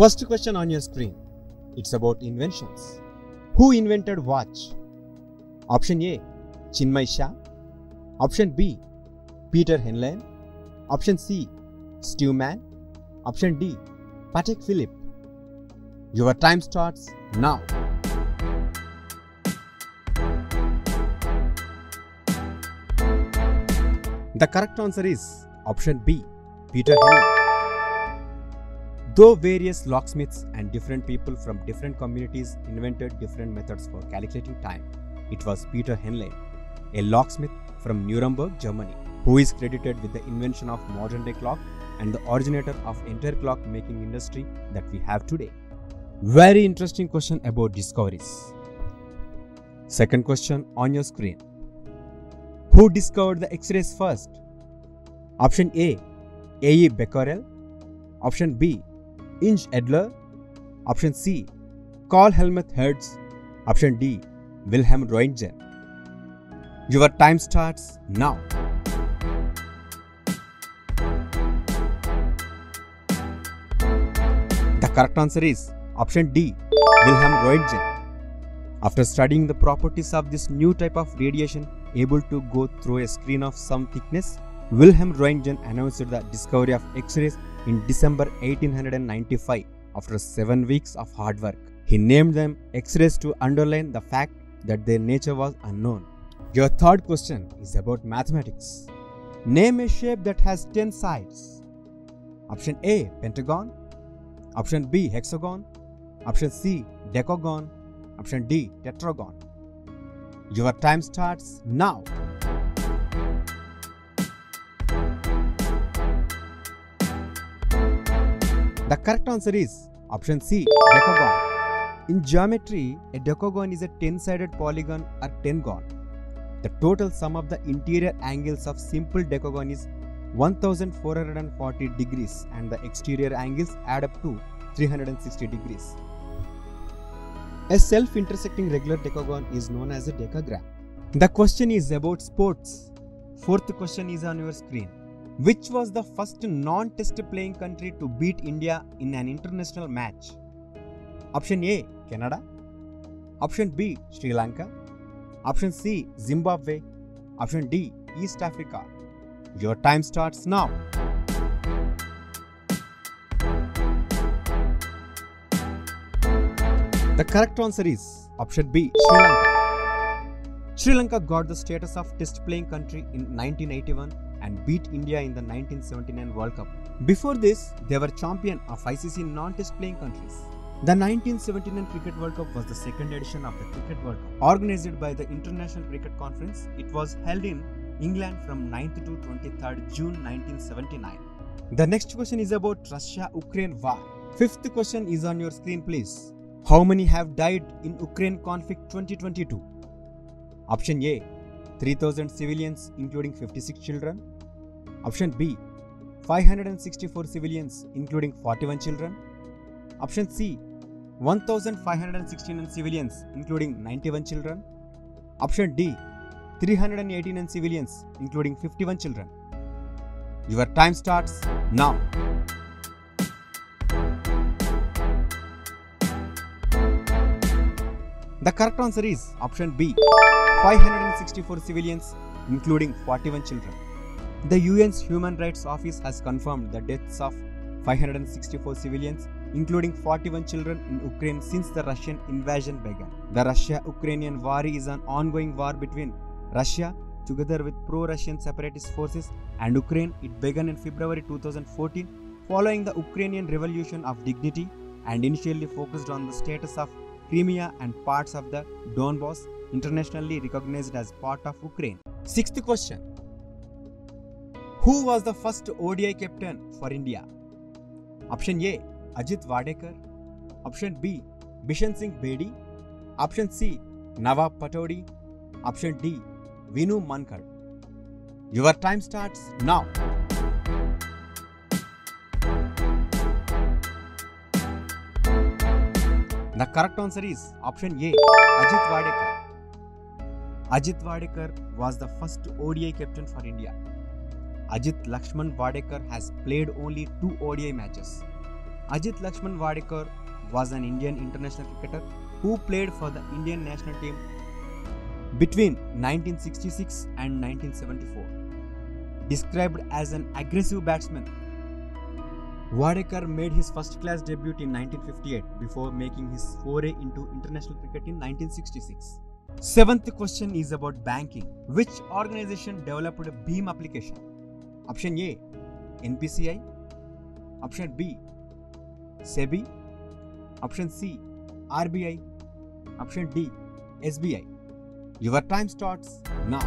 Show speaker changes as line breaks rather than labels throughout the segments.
First question on your screen. It's about inventions. Who invented watch? Option A, Chinmay Shah. Option B, Peter Henle. Option C, Steve Mann. Option D, Patek Philippe. Your time starts now. The correct answer is option B, Peter Henle. Though various locksmiths and different people from different communities invented different methods for calculating time, it was Peter Henle, a locksmith from Nuremberg, Germany, who is credited with the invention of modern-day clock and the originator of entire clock-making industry that we have today. Very interesting question about discoveries. Second question on your screen. Who discovered the X-rays first? Option A, A.E. Becquerel. Option B, Inge Edler. Option C, Carl Helmut Hertz. Option D, Wilhelm Roentgen. Your time starts now. The correct answer is option D, Wilhelm Roentgen. After studying the properties of this new type of radiation able to go through a screen of some thickness, Wilhelm Roentgen announced the discovery of X-rays in December 1895 after 7 weeks of hard work. He named them X-rays to underline the fact that their nature was unknown. Your third question is about mathematics. Name a shape that has 10 sides. Option A, pentagon. Option B, hexagon. Option C, decagon. Option D, tetragon. Your time starts now. The correct answer is option C, decagon. In geometry, a decagon is a 10-sided polygon or pentagon. The total sum of the interior angles of simple decagon is 1440 degrees and the exterior angles add up to 360 degrees. A self-intersecting regular decagon is known as a decagram. The question is about sports. Fourth question is on your screen. Which was the first non-test playing country to beat India in an international match? Option A, Canada. Option B, Sri Lanka. Option C, Zimbabwe. Option D, East Africa. Your time starts now. The correct answer is option B, Sri Lanka. Sri Lanka got the status of test playing country in 1981 and beat India in the 1979 World Cup. Before this, they were champion of ICC non-test playing countries. The 1979 Cricket World Cup was the second edition of the Cricket World Cup. Organized by the International Cricket Conference, it was held in England from 9th to 23rd June 1979. The next question is about Russia-Ukraine war. Fifth question is on your screen, please. How many have died in Ukraine conflict 2022? Option A, 3,000 civilians including 56 children. Option B, 564 civilians including 41 children. Option C, 1,569 civilians including 91 children. Option D, 389 civilians including 51 children. Your time starts now. The correct answer is option B, 564 civilians including 41 children. The UN's Human Rights Office has confirmed the deaths of 564 civilians including 41 children in Ukraine since the Russian invasion began. The Russia-Ukrainian war is an ongoing war between Russia together with pro-Russian separatist forces and Ukraine. It began in February 2014 following the Ukrainian Revolution of Dignity and initially focused on the status of Crimea and parts of the Donbass, internationally recognized as part of Ukraine. Sixth question. Who was the first ODI captain for India? Option A, Ajit Wadekar. Option B, Bishan Singh Bedi. Option C, Nawab Pataudi. Option D, Vinu Mankad. Your time starts now. The correct answer is option A, Ajit Wadekar. Ajit Wadekar was the first ODI captain for India. Ajit Lakshman Wadekar has played only 2 ODI matches. Ajit Lakshman Wadekar was an Indian international cricketer who played for the Indian national team between 1966 and 1974. Described as an aggressive batsman, Wadekar made his first-class debut in 1958 before making his foray into international cricket in 1966. Seventh question is about banking. Which organization developed a BHIM application? Option A, NPCI. Option B, SEBI. Option C, RBI. Option D, SBI. Your time starts now.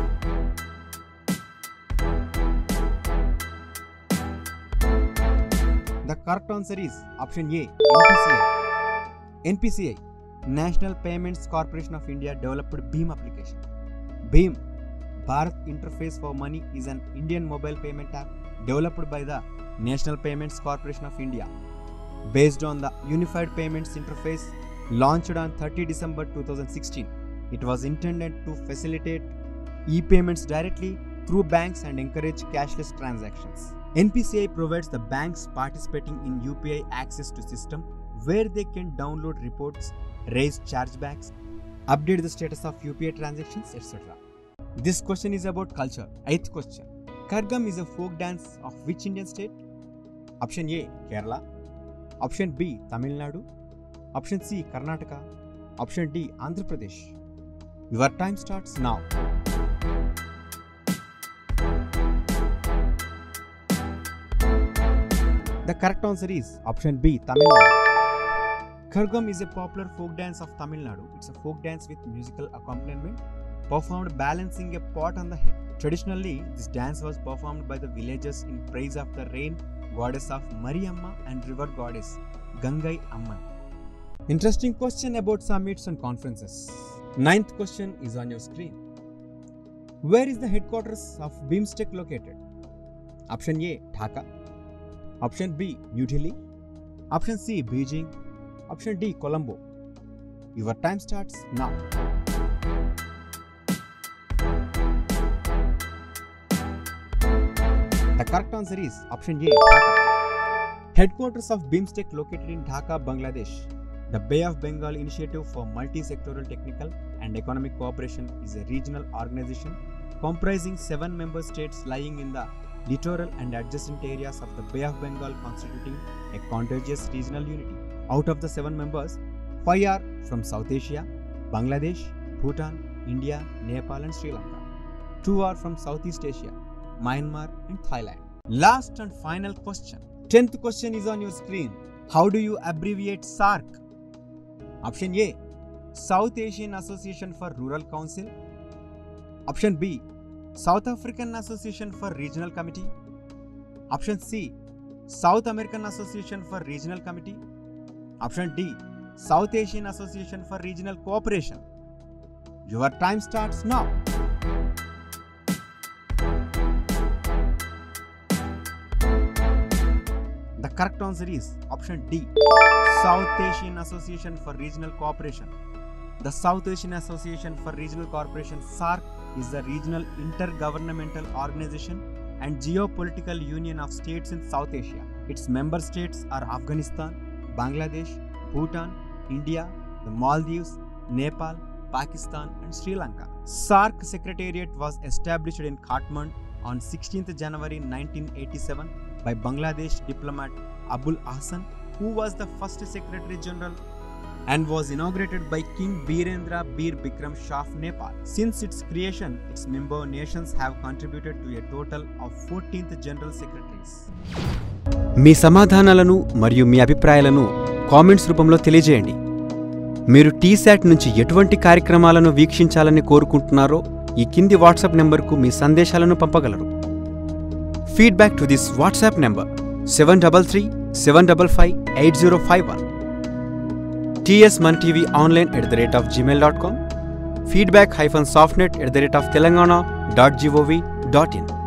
The correct answer is option A, NPCI. NPCI, National Payments Corporation of India, developed BHIM application. BHIM, Bharat Interface for Money, is an Indian mobile payment app developed by the National Payments Corporation of India. Based on the Unified Payments Interface launched on 30 December 2016, it was intended to facilitate e-payments directly through banks and encourage cashless transactions. NPCI provides the banks participating in UPI access to system where they can download reports, raise chargebacks, update the status of UPI transactions, etc. This question is about culture. 8th question. Kargam is a folk dance of which Indian state? Option A, Kerala. Option B, Tamil Nadu. Option C, Karnataka. Option D, Andhra Pradesh. Your time starts now. The correct answer is option B, Tamil Nadu. Kargam is a popular folk dance of Tamil Nadu. It's a folk dance with musical accompaniment performed balancing a pot on the head. Traditionally, this dance was performed by the villagers in praise of the rain goddess of Mariamma and river goddess Gangai Amman. Interesting question about summits and conferences. 9th question is on your screen. Where is the headquarters of BIMSTEC located? Option A, Dhaka. Option B, New Delhi. Option C, Beijing. Option D, Colombo. Your time starts now. The correct answer is option A, Dhaka. Headquarters of BIMSTEC located in Dhaka, Bangladesh. The Bay of Bengal Initiative for Multi-Sectoral Technical and Economic Cooperation is a regional organization comprising 7 member states lying in the littoral and adjacent areas of the Bay of Bengal, constituting a contiguous regional unity. Out of the 7 members, 5 are from South Asia, Bangladesh, Bhutan, India, Nepal and Sri Lanka. 2 are from Southeast Asia, Myanmar and Thailand. Last and final question. 10th question is on your screen. How do you abbreviate SAARC? Option A, South Asian Association for Rural Council. Option B, South African Association for Regional Committee. Option C, South American Association for Regional Committee. Option D, South Asian Association for Regional Cooperation. Your time starts now. The correct answer is option D, South Asian Association for Regional Cooperation. The South Asian Association for Regional Cooperation, SAARC, is the regional intergovernmental organization and geopolitical union of states in South Asia. Its member states are Afghanistan, Bangladesh, Bhutan, India, the Maldives, Nepal, Pakistan and Sri Lanka. SAARC Secretariat was established in Kathmandu on 16th January 1987 by Bangladesh diplomat Abul Ahsan, who was the first Secretary General, and was inaugurated by King Birendra Bir Bikram Shah of Nepal. Since its creation, its member nations have contributed to a total of 14th General Secretaries.
మీ సమాధానాలను మరియు మీ అభిప్రాయాలను comments రూపంలో తెలియజేయండి. మీరు టీశాట్ నుంచి ఎటువంటి కార్యక్రమాలను వీక్షించాలని కోరుకుంటున్నారో ఈ కింది వాట్సాప్ నెంబర్కు మీ సందేశాలను పంపగలరు. Feedback to this WhatsApp number 7337558051. tsmanTVonline@gmail.com. feedback-softnet@telangana.gov.in.